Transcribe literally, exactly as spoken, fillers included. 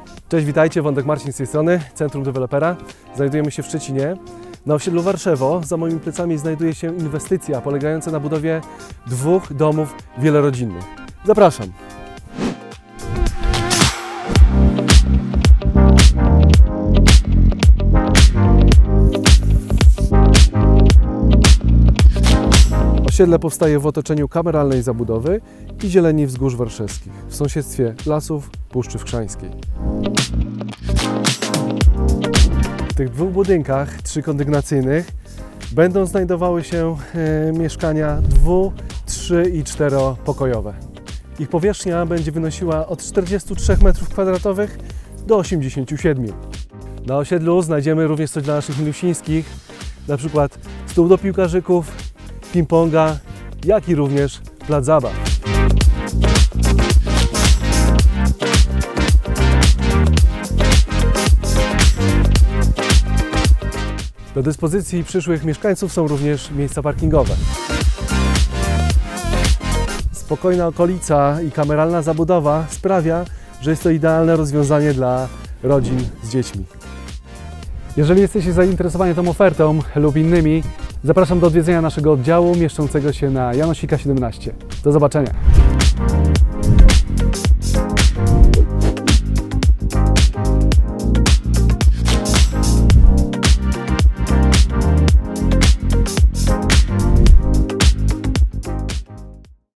Cześć, witajcie, Wątek Marcin z tej strony, Centrum Dewelopera. Znajdujemy się w Szczecinie. Na osiedlu Warszewo, za moimi plecami znajduje się inwestycja polegająca na budowie dwóch domów wielorodzinnych. Zapraszam! Osiedle powstaje w otoczeniu kameralnej zabudowy i zieleni wzgórz warszawskich, w sąsiedztwie lasów Puszczy Wkrzańskiej. W tych dwóch budynkach trzykondygnacyjnych będą znajdowały się e, mieszkania dwu-, trzy- i czteropokojowe. Ich powierzchnia będzie wynosiła od czterdziestu trzech metrów kwadratowych do osiemdziesięciu siedmiu. Na osiedlu znajdziemy również coś dla naszych milusińskich, na przykład stół do piłkarzyków, ping-ponga, jak i również plac zabaw. Do dyspozycji przyszłych mieszkańców są również miejsca parkingowe. Spokojna okolica i kameralna zabudowa sprawia, że jest to idealne rozwiązanie dla rodzin z dziećmi. Jeżeli jesteście zainteresowani tą ofertą lub innymi, zapraszam do odwiedzenia naszego oddziału mieszczącego się na Janosika siedemnaście. Do zobaczenia!